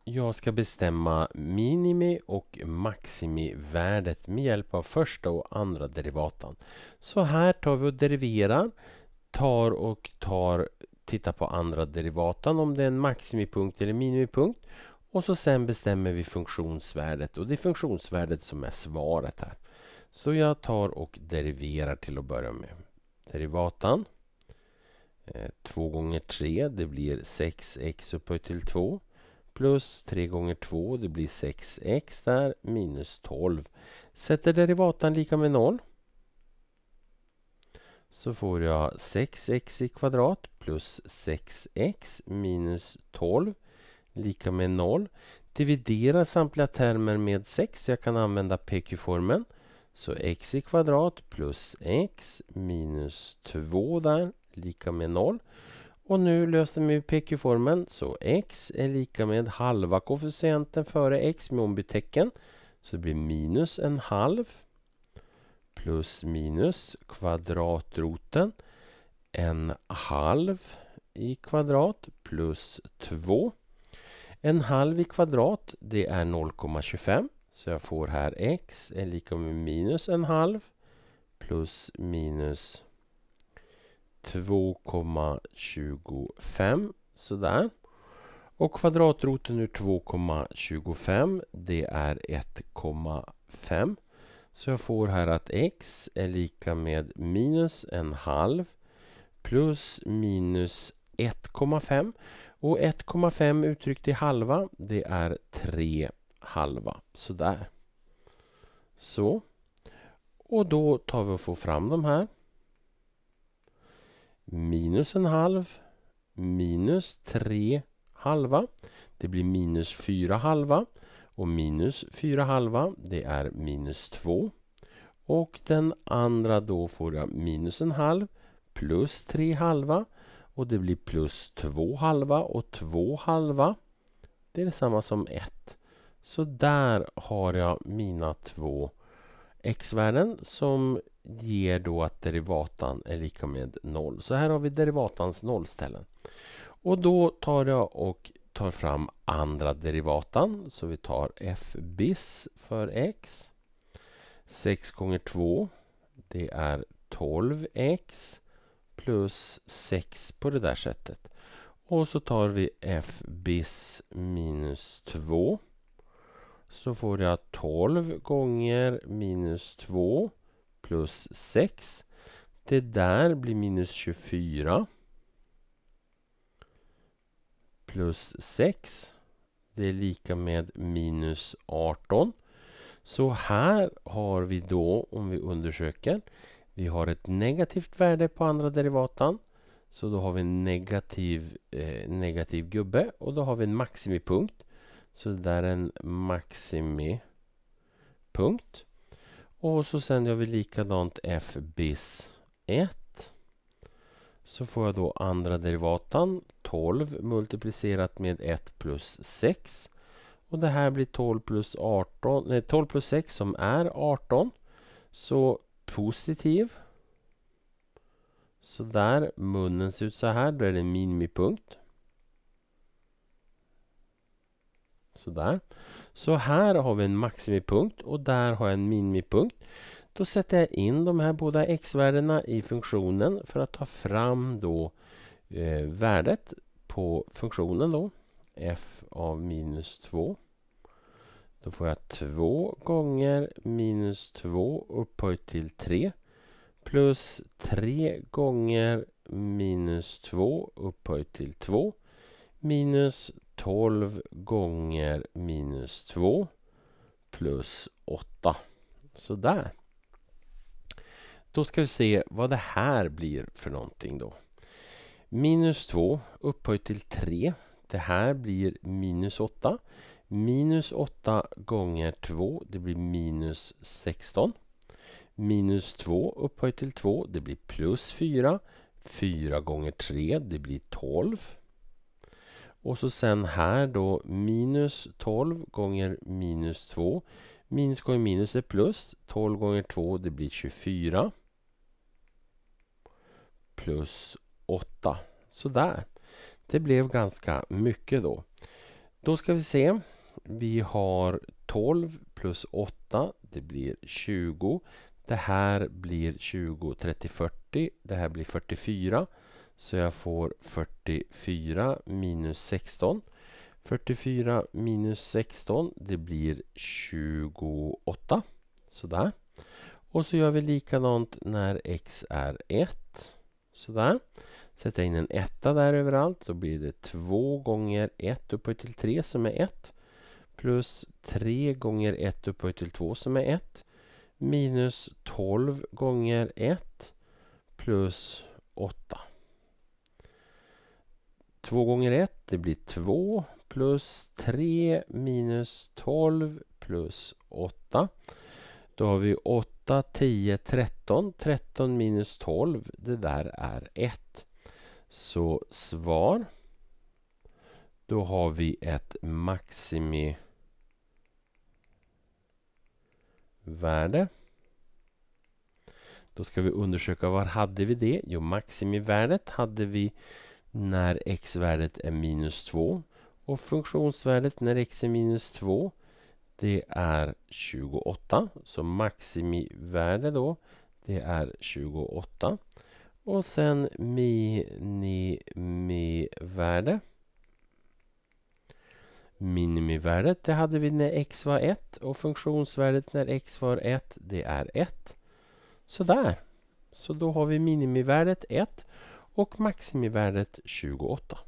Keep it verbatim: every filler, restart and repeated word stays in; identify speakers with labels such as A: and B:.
A: Jag ska bestämma minimi- och maximivärdet med hjälp av första och andra derivatan. Så här tar vi och deriverar, tar och tar, tittar på andra derivatan om det är en maximipunkt eller minimipunkt. Och så sen bestämmer vi funktionsvärdet, och det är funktionsvärdet som är svaret här. Så jag tar och deriverar till att börja med. Derivatan. två gånger tre, det blir sex x upphöjt till två. Plus tre gånger två, det blir sex x där, minus tolv. Sätter derivatan lika med noll. Så får jag sex x i kvadrat plus sex x minus tolv lika med noll. Dividera samtliga termer med sex. Jag kan använda P Q-formeln. Så x i kvadrat plus x minus två där lika med noll. Och nu löste vi P Q-formeln. Så x är lika med halva koefficienten före x med ombytecken. Så det blir minus en halv. Plus minus kvadratroten. En halv i kvadrat plus två. En halv i kvadrat, det är noll komma tjugofem. Så jag får här x är lika med minus en halv. Plus minus två komma tjugofem. Sådär. Och kvadratroten ur två komma tjugofem, det är ett komma fem. Så jag får här att x är lika med minus en halv. Plus minus ett komma fem. Och ett komma fem uttryckt i halva, det är tre halva. Sådär. Så. Och då tar vi och får fram de här. Minus en halv. Minus tre halva. Det blir minus fyra halva. Och minus fyra halva, det är minus två. Och den andra då får jag minus en halv. Plus tre halva. Och det blir plus två halva, och två halva, det är detsamma som ett. Så där har jag mina två x-värden som ger då att derivatan är lika med noll. Så här har vi derivatans nollställen. Och då tar jag och tar fram andra derivatan. Så vi tar f bis för x. sex gånger två, det är tolv x. Plus sex på det där sättet. Och så tar vi f bis minus två. Så får jag tolv gånger minus två plus sex. Det där blir minus tjugofyra. Plus sex. Det är lika med minus arton. Så här har vi då, om vi undersöker, vi har ett negativt värde på andra derivatan. Så då har vi en negativ, eh, negativ gubbe. Och då har vi en maximipunkt. Så det där är en maximipunkt. Och så sen gör vi likadant f bis ett. Så får jag då andra derivatan. tolv multiplicerat med ett plus sex. Och det här blir tolv plus arton. Nej, tolv plus sex som är arton. Så positiv. Så där, munnen ser ut så här. Då är det en minimipunkt. Så där. Så här har vi en maximipunkt och där har jag en minimipunkt. Då sätter jag in de här båda x-värdena i funktionen för att ta fram då eh, värdet på funktionen då. F av minus två. Då får jag två gånger minus två upphöjt till tre. Plus tre gånger minus två upphöjt till två. Minus tolv gånger minus två. Plus åtta. Så där. Då ska vi se vad det här blir för någonting då. Minus två upphöjt till tre. Det här blir minus åtta. Minus åtta gånger två, det blir minus sexton. Minus två upphöjt till två, det blir plus fyra. fyra gånger tre, det blir tolv. Och så sen här då minus tolv gånger minus två. Minus gånger minus är plus. tolv gånger två, det blir tjugofyra. Plus åtta. Så där. Det blev ganska mycket då. Då ska vi se. Vi har tolv plus åtta. Det blir tjugo. Det här blir tjugo, trettio, fyrtio. Det här blir fyrtiofyra. Så jag får fyrtiofyra minus sexton. fyrtiofyra minus sexton. Det blir tjugoåtta. Sådär. Och så gör vi likadant när x är ett. Sådär. Sätta in en etta där överallt. Så blir det två gånger ett upphöjt till tre som är ett. Plus tre gånger ett upphöjt till två som är ett. Minus tolv gånger ett. Plus åtta. två gånger ett, det blir två. Plus tre minus tolv plus åtta. Då har vi åtta, tio, tretton. tretton minus tolv, det där är ett. Så svar. Då har vi ett maximivärde. Då ska vi undersöka var hade vi det. Jo, maximivärdet hade vi när x-värdet är minus två. Och funktionsvärdet när x är minus två. Det är tjugoåtta. Så maximivärde då. Det är tjugoåtta. Och sen minimivärde. Minimivärdet det hade vi när x var ett. Och funktionsvärdet när x var ett. Det är ett. Sådär. Så då har vi minimivärdet ett. Och maximivärdet tjugoåtta.